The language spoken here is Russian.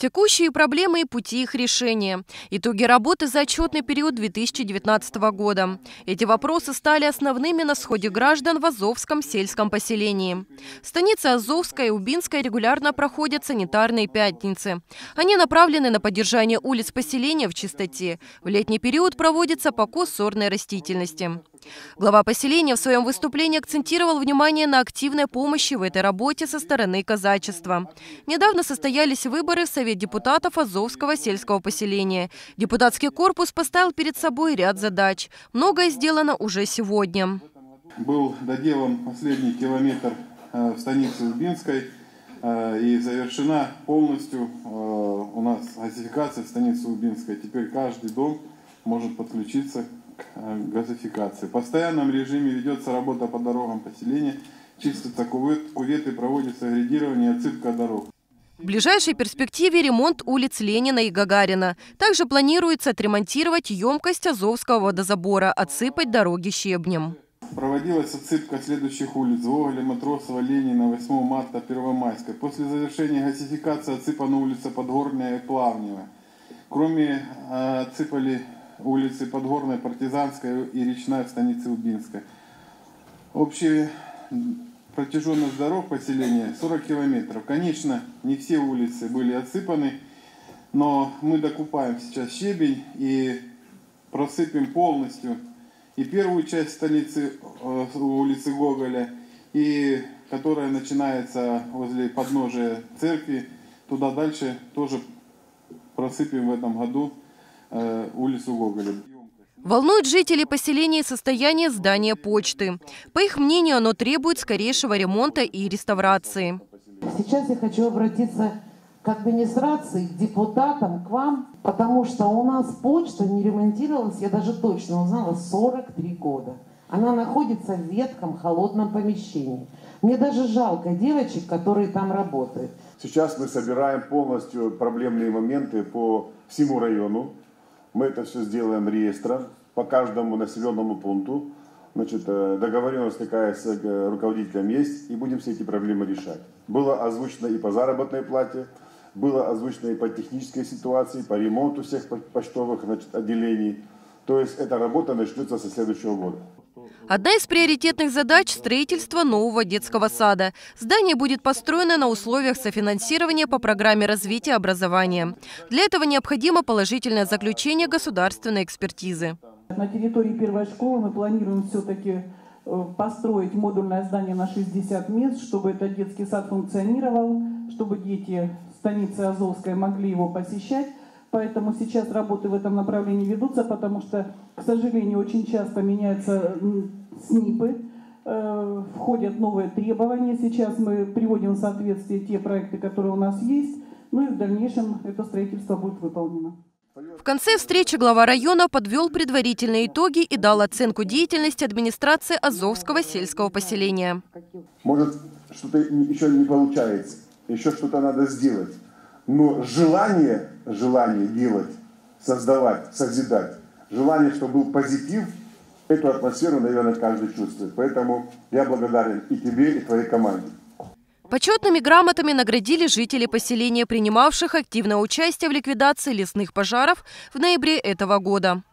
Текущие проблемы и пути их решения. Итоги работы за отчетный период 2019 года. Эти вопросы стали основными на сходе граждан в Азовском сельском поселении. В станице Азовская и Убинская регулярно проходят санитарные пятницы. Они направлены на поддержание улиц поселения в чистоте. В летний период проводится покос сорной растительности. Глава поселения в своем выступлении акцентировал внимание на активной помощи в этой работе со стороны казачества. Недавно состоялись выборы в Совет депутатов Азовского сельского поселения. Депутатский корпус поставил перед собой ряд задач. Многое сделано уже сегодня. Был доделан последний километр в станице Убинской и завершена полностью у нас газификация в станице Убинской. Теперь каждый дом может подключиться к газификации. В постоянном режиме ведется работа по дорогам поселения, чистятся кюветы, проводится грейдирование и отсыпка дорог. В ближайшей перспективе ремонт улиц Ленина и Гагарина. Также планируется отремонтировать емкость Азовского водозабора, отсыпать дороги щебнем. Проводилась отсыпка следующих улиц: Гоголя, Матросова, Ленина, 8 марта, Первомайской. После завершения газификации отсыпана улица Подгорная и Плавнева. Кроме отсыпали улицы Подгорная, Партизанская и Речная в станице Убинской. Общая протяженность дорог поселения 40 километров. Конечно, не все улицы были отсыпаны, но мы докупаем сейчас щебень и просыпем полностью и первую часть станицы, улицы Гоголя, и которая начинается возле подножия церкви. Туда дальше тоже просыпем в этом году улицу Гоголя. Волнует жителей поселения состояние здания почты. По их мнению, оно требует скорейшего ремонта и реставрации. Сейчас я хочу обратиться к администрации, к депутатам, к вам, потому что у нас почта не ремонтировалась, я даже точно узнала, 43 года. Она находится в ветхом холодном помещении. Мне даже жалко девочек, которые там работают. Сейчас мы собираем полностью проблемные моменты по всему району. Мы это все сделаем реестром по каждому населенному пункту. Значит, договоренность такая с руководителем есть, и будем все эти проблемы решать. Было озвучено и по заработной плате, было озвучено и по технической ситуации, по ремонту всех почтовых, значит, отделений. То есть эта работа начнется со следующего года. Одна из приоритетных задач – строительство нового детского сада. Здание будет построено на условиях софинансирования по программе развития образования. Для этого необходимо положительное заключение государственной экспертизы. На территории первой школы мы планируем все-таки построить модульное здание на 60 мест, чтобы этот детский сад функционировал, чтобы дети станицы Азовской могли его посещать. Поэтому сейчас работы в этом направлении ведутся, потому что, к сожалению, очень часто меняются СНИПы, входят новые требования. Сейчас мы приводим в соответствие те проекты, которые у нас есть, ну и в дальнейшем это строительство будет выполнено. В конце встречи глава района подвел предварительные итоги и дал оценку деятельности администрации Азовского сельского поселения. Может, что-то еще не получается, еще что-то надо сделать. Но желание делать, создавать, созидать, желание, чтобы был позитив, эту атмосферу, наверное, каждый чувствует. Поэтому я благодарен и тебе, и твоей команде. Почетными грамотами наградили жителей поселения, принимавших активное участие в ликвидации лесных пожаров в ноябре этого года.